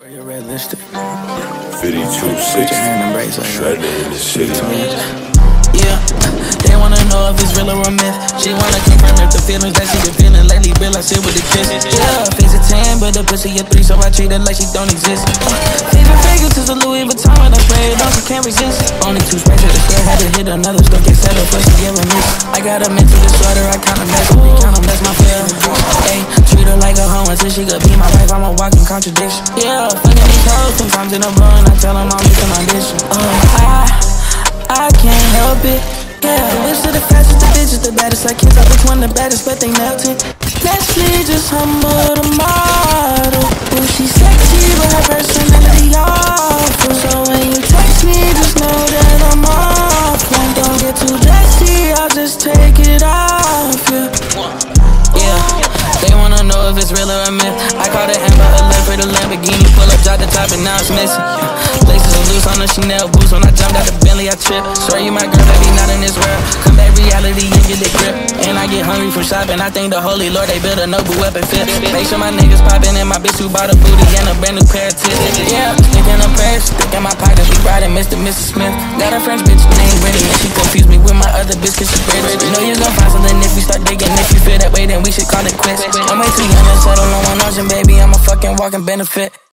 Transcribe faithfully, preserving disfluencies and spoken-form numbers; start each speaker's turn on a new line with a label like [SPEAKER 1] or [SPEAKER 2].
[SPEAKER 1] You're realistic.
[SPEAKER 2] fifty-two sixty. Shredding in the city.
[SPEAKER 1] Yeah, they wanna know if it's real or a myth. She wanna confirm if the feelings that she been feeling lately real. I sit with the kiss. Yeah, face a ten, but the pussy a three, so I treat her like she don't exist. Uh, favorite fragrance is a Louis Vuitton, when I spray it on, she can't resist. Only two sprays at the store, had to hit another store, get set up, but she give a miss. I got a mental disorder, I kinda mess with me, kinda mess my feel. Hey, treat her like a hoe until she could be my wife, I'm a walking contradiction. Yeah, fucking these hoes, sometimes in a row, and I tell them I'm missing my dish. Uh, I, I can't help it. Yeah, the wish of the fastest, the bitches, the baddest. I can't tell which one the baddest, but they melted. Leslie just humble the model. Well, she's sexy, but her personality awful. So when you text me, just know that I'm off. And don't get too dressy, I'll just take it off. Yeah, yeah. They wanna know if it's real or a myth. I caught it Amber Alert for the Lamborghini. Pull up, drop the top, and now it's missing. Laces are loose on the Chanel boots. When I jumped out the Bentley, I tripped. Swear you my girl, baby, not in this world. Come back reality and get the grip. And I get hungry from shopping. I thank the holy Lord, they built a noble weapon fit. Make sure my niggas poppin', and my bitch who bought a booty and a brand new pair of tits. Yeah, stick in a purse, stick in my pockets. We riding Mister Missus Smith. Got a French bitch named Brittany, and she confused me with my other bitch, cause she British. You know you gon' find something if we start digging. If you feel that way, then we should call it quits. I'm way too young to settle on one ocean, baby, I'm a fucking walking benefit.